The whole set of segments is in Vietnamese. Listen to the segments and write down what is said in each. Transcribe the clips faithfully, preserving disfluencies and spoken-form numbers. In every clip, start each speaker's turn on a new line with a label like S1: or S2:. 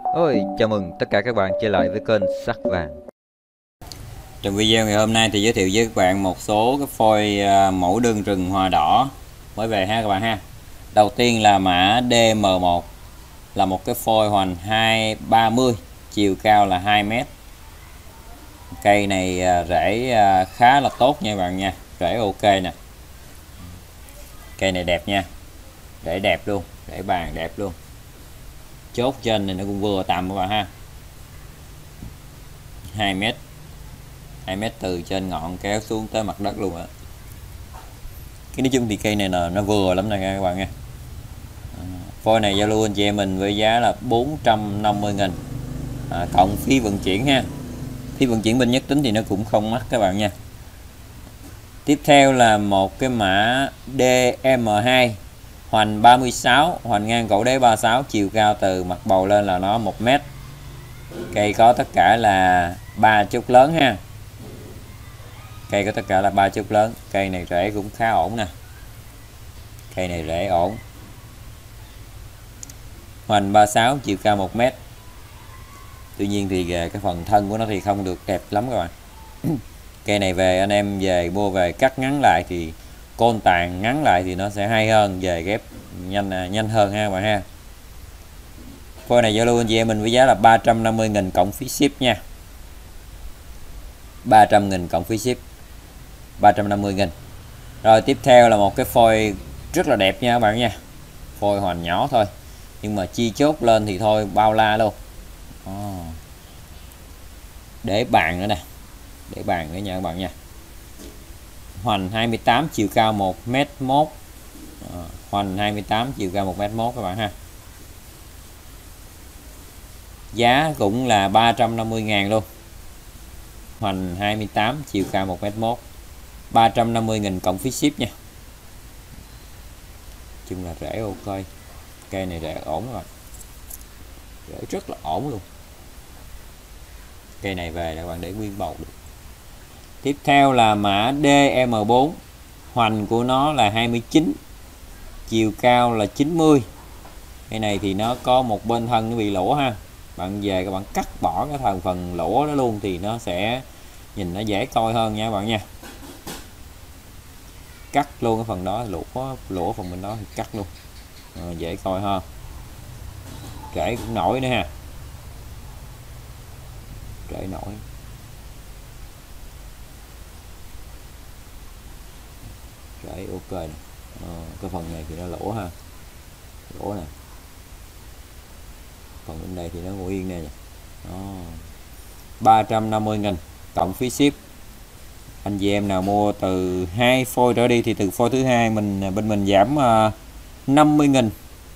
S1: Ôi, chào mừng tất cả các bạn trở lại với kênh Sắc Vàng.
S2: Trong video ngày hôm nay thì giới thiệu với các bạn một số cái phôi à, mẫu đơn rừng hoa đỏ mới về ha các bạn ha. Đầu tiên là mã D M một, là một cái phôi hoành hai ba mươi, chiều cao là hai mét. Cây này à, rễ à, khá là tốt nha các bạn nha, rễ ok nè. Cây này đẹp nha, rễ đẹp luôn, rễ bàn đẹp luôn. Chốt trên này nó cũng vừa tầm các bạn ha. hai mét, hai mét từ trên ngọn kéo xuống tới mặt đất luôn ạ. Cái nói chung thì cây này là nó vừa lắm nè các bạn nha. Phôi này giao lưu anh chị em mình với giá là bốn trăm năm mươi nghìn, à, cộng phí vận chuyển ha. Phí vận chuyển bên Nhất Tính thì nó cũng không mắc các bạn nha. Tiếp theo là một cái mã D M hai, hoành ba mươi sáu, hoành ngang cổ đế ba mươi sáu, chiều cao từ mặt bầu lên là nó một mét. Cây có tất cả là ba chốt lớn ha. Cây có tất cả là ba chốt lớn. Cây này rễ cũng khá ổn nè. Cây này rễ ổn. Hoành ba mươi sáu, chiều cao một mét. Tuy nhiên thì cái phần thân của nó thì không được đẹp lắm các bạn. Cây này về anh em về mua về cắt ngắn lại thì côn tàn ngắn lại thì nó sẽ hay hơn, về ghép nhanh nhanh hơn ha các bạn ha. Phôi này giao lưu anh chị em mình với giá là ba trăm năm mươi nghìn cộng phí ship nha. ba trăm nghìn cộng phí ship, ba trăm năm mươi nghìn. Rồi tiếp theo là một cái phôi rất là đẹp nha các bạn nha. Phôi hoành nhỏ thôi, nhưng mà chi chốt lên thì thôi bao la luôn. Oh. Để bàn nữa nè, để bàn nữa nha các bạn nha. Hoành hai mươi tám, chiều cao một mét một. À, hoành hai mươi tám, chiều cao một mét một các bạn ha. Giá cũng là ba trăm năm mươi ngàn luôn. Hoành hai mươi tám, chiều cao một mét một. ba trăm năm mươi nghìn cộng phí ship nha. Chung là rễ ok. Cây này rễ ổn các bạn. Rễ rất là ổn luôn. Cây này về là các bạn để nguyên bầu được. Tiếp theo là mã D M bốn, hoành của nó là hai mươi chín, chiều cao là chín mươi. Cây này thì nó có một bên thân nó bị lỗ ha. Bạn về các bạn cắt bỏ cái thành phần lỗ đó luôn thì nó sẽ nhìn nó dễ coi hơn nha các bạn nha. Cắt luôn cái phần đó, lỗ lỗ phần bên đó thì cắt luôn, à, dễ coi hơn. Rễ cũng nổi nữa ha, rễ nổi. Rễ ok này. À, cái phần này thì nó lỗ ha, lỗ nè. Phần bên đây thì nó ngồi yên nè. ba trăm năm mươi nghìn cộng phí ship. Anh chị em nào mua từ hai phôi trở đi thì từ phôi thứ hai mình bên mình giảm uh, năm mươi nghìn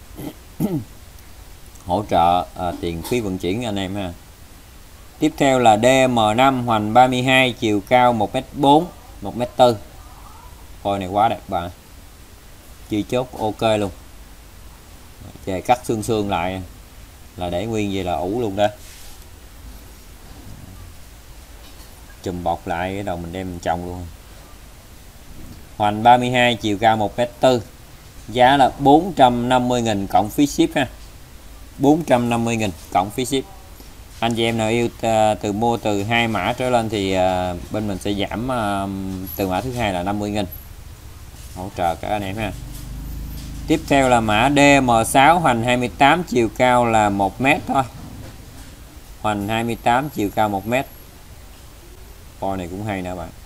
S2: hỗ trợ uh, tiền phí vận chuyển anh em ha. Tiếp theo là D M năm, hoành ba mươi hai, chiều cao một mét bốn, một mét bốn. Phôi này quá đẹp bạn. Chi chốt ok luôn. Về cắt xương xương lại là để nguyên vậy là ủ luôn đó. Chùm bọc lại cái đầu mình đem mình trồng luôn. Hoành ba mươi hai, chiều cao một mét bốn. Giá là bốn trăm năm mươi nghìn cộng phí ship ha. bốn trăm năm mươi nghìn cộng phí ship. Anh chị em nào yêu từ mua từ hai mã trở lên thì bên mình sẽ giảm từ mã thứ hai là năm mươi nghìn, hỗ trợ các anh em ha. Tiếp theo là mã D M sáu, hoành hai mươi tám, chiều cao là một mét thôi. Hoành hai mươi tám, chiều cao một mét. Phôi này cũng hay nè bạn.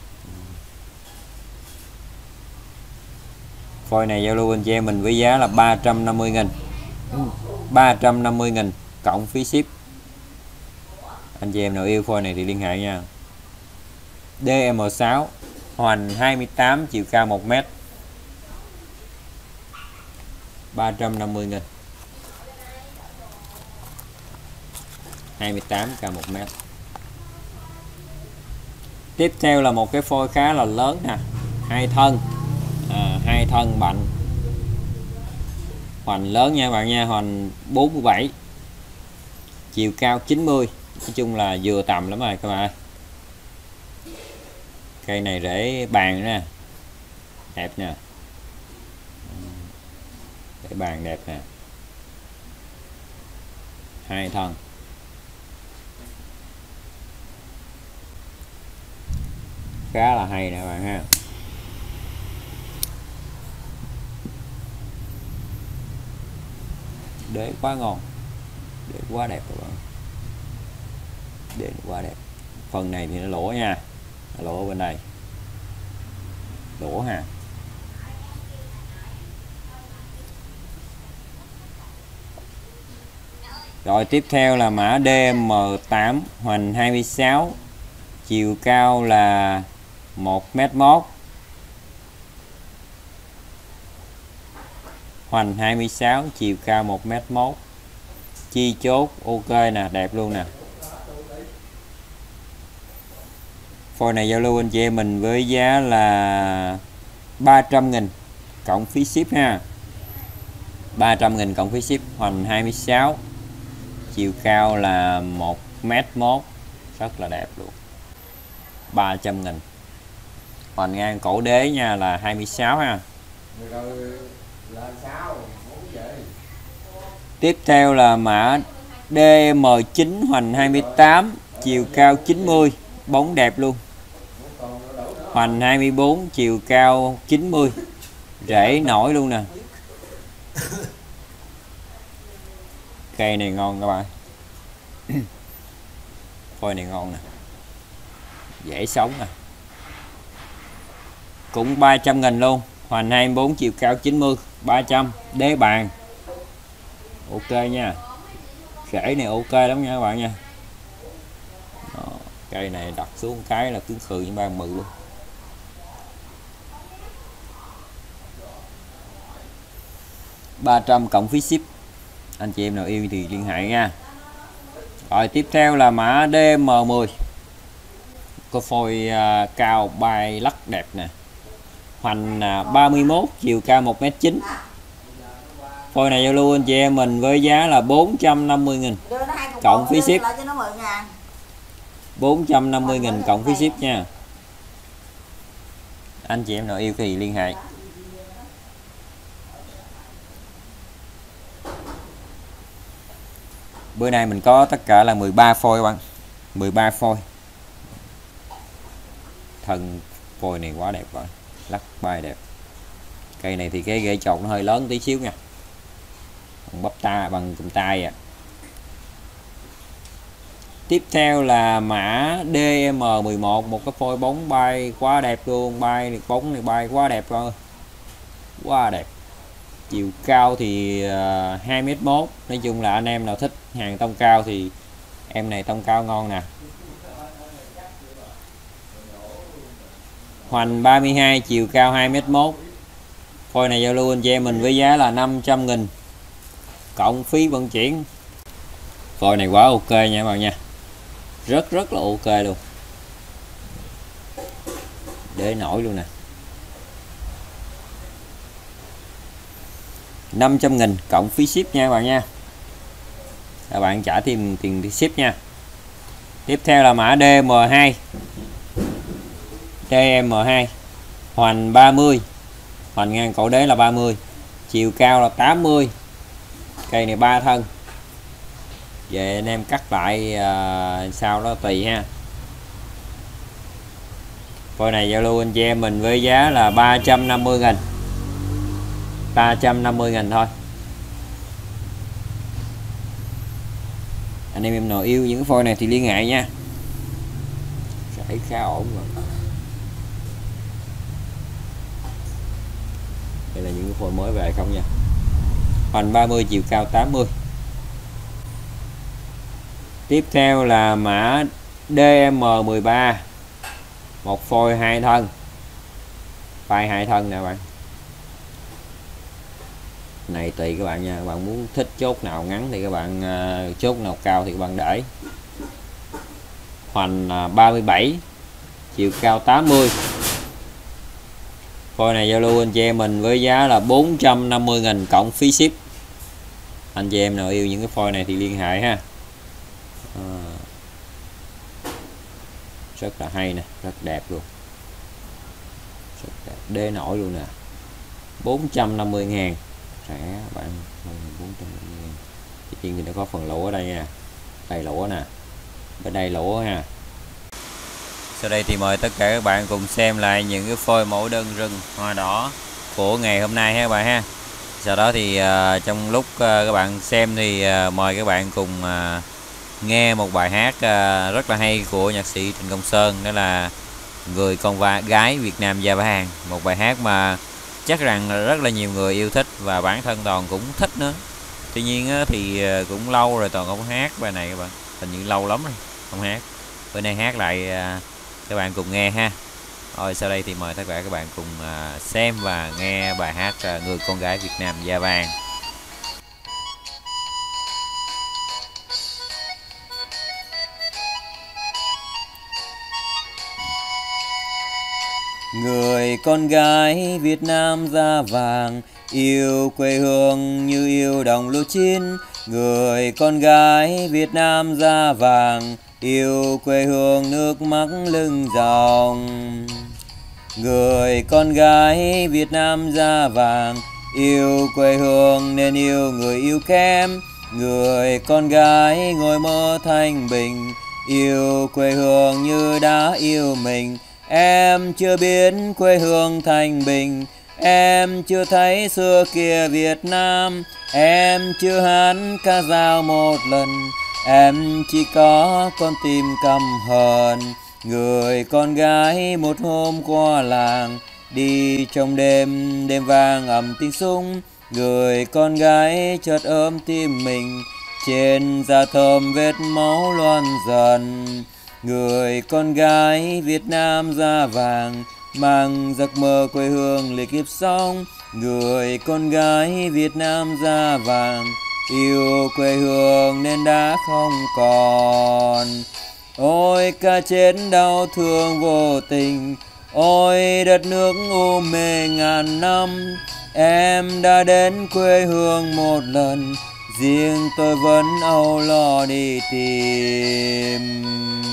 S2: Phôi này giao lưu anh chị em mình với giá là ba trăm năm mươi nghìn. ba trăm năm mươi nghìn cộng phí ship. Anh chị em nào yêu phôi này thì liên hệ nha. D M sáu, hoành hai mươi tám, chiều cao một mét. ba trăm năm mươi nghìn. hai mươi tám k một mét. Tiếp theo là một cái phôi khá là lớn nè, hai thân, à, hai thân bạnh, hoành lớn nha bạn nha, hoành bốn mươi bảy, chiều cao chín mươi. Nói chung là vừa tầm lắm rồi các bạn. Cây này rễ bàn nè, đẹp nè, rễ bàn đẹp nè. hai thân. Khá là hay nè các bạn ha. Đế quá ngon, đế quá đẹp các bạn, đế quá đẹp. Phần này thì nó lỗ nha, nó lỗ ở bên đây, lỗ ha. Rồi tiếp theo là mã D M tám, hoành hai mươi sáu, chiều cao là một mét mốt, hoành hai mươi sáu, chiều cao một mét mốt, chi chốt ok nè, đẹp luôn nè. Phôi này giao lưu anh chị em mình với giá là ba trăm nghìn cộng phí ship ha. ba trăm nghìn cộng phí ship, hoành hai mươi sáu, chiều cao là một mét mốt, rất là đẹp luôn. ba trăm nghìn. Hoành ngang cổ đế nha là hai mươi sáu ha. Tiếp theo là mã D M chín, hoành hai mươi tám, chiều cao chín mươi, bóng đẹp luôn. Hoành hai mươi bốn, chiều cao chín mươi, rễ nổi luôn nè. Cây này ngon các bạn. Phôi này ngon nè, dễ sống nè. Cũng ba trăm nghìn luôn, hoành hai mươi bốn, chiều cao chín mươi, ba trăm, đế bàn. Ok nha, rễ này ok lắm nha các bạn nha. Đó, cây này đặt xuống cái là cứng khừ như ban mự luôn. ba trăm cộng phí ship, anh chị em nào yêu thì liên hệ nha. Rồi tiếp theo là mã D M mười, có phôi uh, cao bay lắc đẹp nè, hoành uh, ba mươi mốt, chiều cao một mét chín. Phôi này giao lưu anh chị em mình với giá là bốn trăm năm mươi nghìn cộng phí ship, bốn trăm năm mươi nghìn cộng phí ship nha. Anh chị em nào yêu thì liên hệ. Bữa nay mình có tất cả là mười ba phôi các bạn, mười ba phôi. Thân phôi này quá đẹp rồi, lắc bay đẹp. Cây này thì cái ghế chột nó hơi lớn tí xíu nha, bằng bắp ta, bằng cụm tay à. Tiếp theo là mã D M mười một, một cái phôi bóng bay quá đẹp luôn, bay bóng này bay quá đẹp rồi, quá đẹp. Chiều cao thì uh, hai mét mốt. Nói chung là anh em nào thích hàng tông cao thì em này tông cao ngon nè. Hoành ba mươi hai, chiều cao hai mét mốt. Phôi này giao lưu anh chị em mình với giá là năm trăm nghìn cộng phí vận chuyển. Phôi này quá ok nha các bạn nha, rất rất là ok luôn, để nổi luôn nè. năm trăm nghìn cộng phí ship nha các bạn nha, các bạn trả thêm tiền ship nha. Tiếp theo là mã D M hai, D M hai, hoành ba mươi, hoành ngang cổ đế là ba mươi, chiều cao là tám mươi. Cây này ba thân, về anh em cắt lại uh, sau đó tùy ha. Phôi này giao lưu anh chị em mình với giá là ba trăm năm mươi nghìn, ba trăm năm mươi nghìn thôi. Anh em em nào yêu những cái phôi này thì liên hệ nha, rễ khá ổn rồi. Đây là những cái phôi mới về không nha. Hoành ba mươi, chiều cao tám mươi. Tiếp theo là mã D M mười ba, một phôi hai thân, phai hai thân nè bạn. Này tùy các bạn nha, các bạn muốn thích chốt nào ngắn thì các bạn uh, chốt nào cao thì các bạn để. Hoành uh, ba mươi bảy, chiều cao tám mươi. Phôi này giao lưu anh chị em mình với giá là bốn trăm năm mươi nghìn cộng phí ship. Anh chị em nào yêu những cái phôi này thì liên hệ ha. À, rất là hay nè, rất đẹp luôn, rất đẹp, đế nổi luôn nè. Bốn trăm năm mươi ngàn, rẻ bạn, bốn trăm năm mươi ngàn. Tuy nhiên thì nó có phần lỗ ở đây nha, đây lỗ nè, bên đây lỗ ha. Sau đây thì mời tất cả các bạn cùng xem lại những cái phôi mẫu đơn rừng hoa đỏ của ngày hôm nay ha các bạn ha. Sau đó thì uh, trong lúc uh, các bạn xem thì uh, mời các bạn cùng uh, nghe một bài hát uh, rất là hay của nhạc sĩ Trịnh Công Sơn, đó là Người con gái Việt Nam da vàng. Một bài hát mà chắc rằng rất là nhiều người yêu thích và bản thân Toàn cũng thích nữa. Tuy nhiên uh, thì uh, cũng lâu rồi Toàn không hát bài này các bạn, hình như lâu lắm rồi không hát. Bữa nay hát lại uh, các bạn cùng nghe ha. Rồi sau đây thì mời tất cả các bạn cùng uh, xem và nghe bài hát uh, Người con gái Việt Nam da vàng. Người con gái Việt Nam da vàng, yêu quê hương như yêu đồng lúa chín. Người con gái Việt Nam da vàng, yêu quê hương nước mắt lưng dòng. Người con gái Việt Nam da vàng, yêu quê hương nên yêu người yêu kém. Người con gái ngồi mơ thanh bình, yêu quê hương như đã yêu mình. Em chưa biết quê hương thanh bình, em chưa thấy xưa kia Việt Nam. Em chưa hát ca dao một lần, em chỉ có con tim căm hờn. Người con gái một hôm qua làng, đi trong đêm, đêm vang ầm tiếng súng. Người con gái chợt ôm tim mình, trên da thơm vết máu loan dần. Người con gái Việt Nam da vàng, mang giấc mơ quê hương lìa kiếp sống. Người con gái Việt Nam da vàng, yêu quê hương nên đã không còn. Ôi ca chết đau thương vô tình, ôi đất nước u mê ngàn năm. Em đã đến quê hương một lần, riêng tôi vẫn âu lo đi tìm.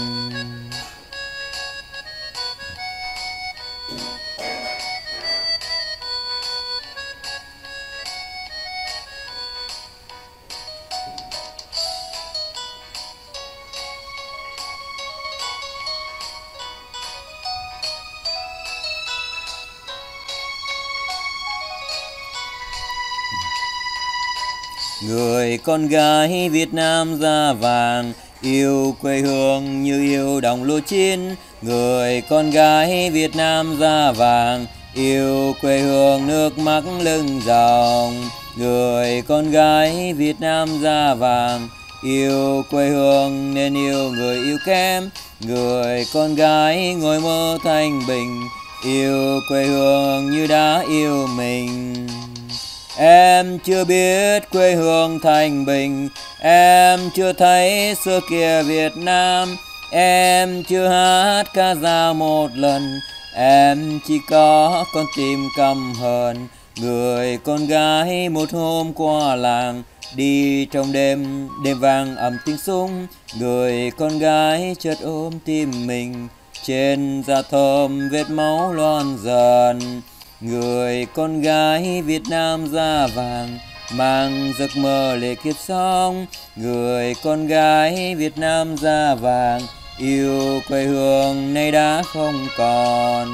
S2: Người con gái Việt Nam da vàng, yêu quê hương như yêu đồng lúa chín. Người con gái Việt Nam da vàng, yêu quê hương nước mắt lưng dòng. Người con gái Việt Nam da vàng, yêu quê hương nên yêu người yêu kém. Người con gái ngồi mơ thanh bình, yêu quê hương như đã yêu mình. Em chưa biết quê hương thanh bình, em chưa thấy xưa kia Việt Nam. Em chưa hát ca dao một lần, em chỉ có con tim căm hờn. Người con gái một hôm qua làng, đi trong đêm, đêm vang ầm tiếng súng. Người con gái chợt ôm tim mình, trên da thơm vết máu loan dần. Người con gái Việt Nam da vàng, mang giấc mơ lìa kiếp sống. Người con gái Việt Nam da vàng, yêu quê hương nay đã không còn.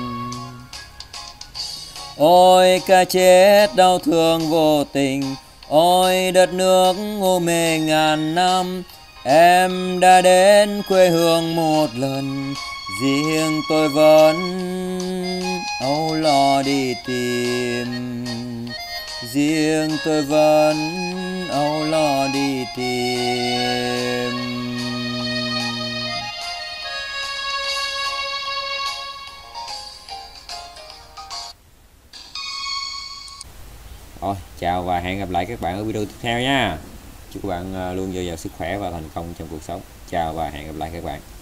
S2: Ôi ca chết đau thương vô tình, ôi đất nước u mê ngàn năm. Em đã đến quê hương một lần, riêng tôi vẫn âu lo đi tìm. Riêng tôi vẫn âu lo đi tìm. Rồi, chào và hẹn gặp lại các bạn ở video tiếp theo nha. Chúc các bạn luôn dồi dào sức khỏe và thành công trong cuộc sống. Chào và hẹn gặp lại các bạn.